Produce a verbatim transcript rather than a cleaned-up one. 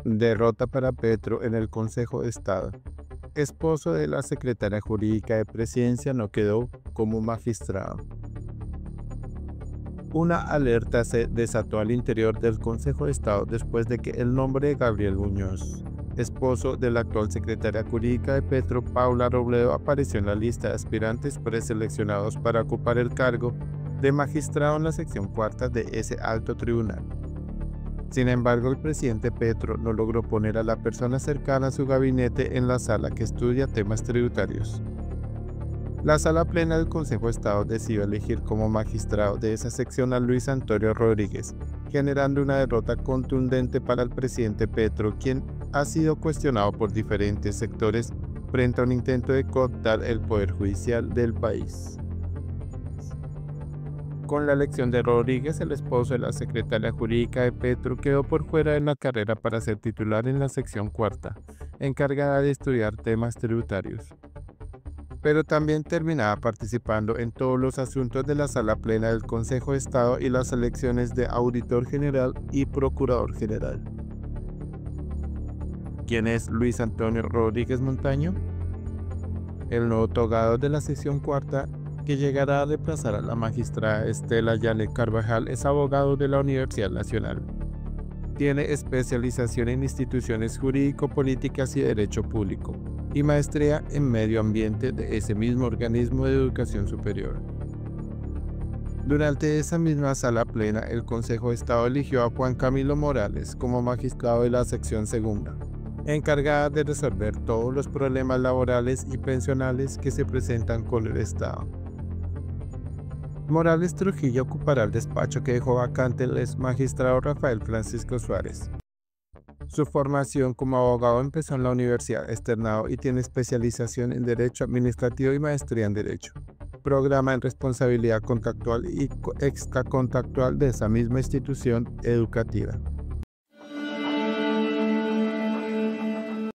Derrota para Petro en el Consejo de Estado. Esposo de la secretaria jurídica de Presidencia no quedó como magistrado. Una alerta se desató al interior del Consejo de Estado después de que el nombre de Gabriel Muñoz, esposo de la actual secretaria jurídica de Petro, Paula Robledo, apareció en la lista de aspirantes preseleccionados para ocupar el cargo de magistrado en la sección cuarta de ese alto tribunal. Sin embargo, el presidente Petro no logró poner a la persona cercana a su gabinete en la sala que estudia temas tributarios. La sala plena del Consejo de Estado decidió elegir como magistrado de esa sección a Luis Antonio Rodríguez, generando una derrota contundente para el presidente Petro, quien ha sido cuestionado por diferentes sectores frente a un intento de cooptar el poder judicial del país. Con la elección de Rodríguez, el esposo de la secretaria jurídica de Petro quedó por fuera de la carrera para ser titular en la sección cuarta, encargada de estudiar temas tributarios. Pero también terminaba participando en todos los asuntos de la sala plena del Consejo de Estado y las elecciones de auditor general y procurador general. ¿Quién es Luis Antonio Rodríguez Montaño? El nuevo togado de la sección cuarta, que llegará a reemplazar a la magistrada Estela Yanet Carvajal, es abogado de la Universidad Nacional. Tiene especialización en instituciones jurídico-políticas y derecho público, y maestría en medio ambiente de ese mismo organismo de educación superior. Durante esa misma sala plena, el Consejo de Estado eligió a Juan Camilo Morales como magistrado de la sección segunda, encargada de resolver todos los problemas laborales y pensionales que se presentan con el Estado. Morales Trujillo ocupará el despacho que dejó vacante el ex magistrado Rafael Francisco Suárez. Su formación como abogado empezó en la Universidad Externado y tiene especialización en Derecho Administrativo y maestría en Derecho, programa en Responsabilidad Contractual y Extracontractual de esa misma institución educativa.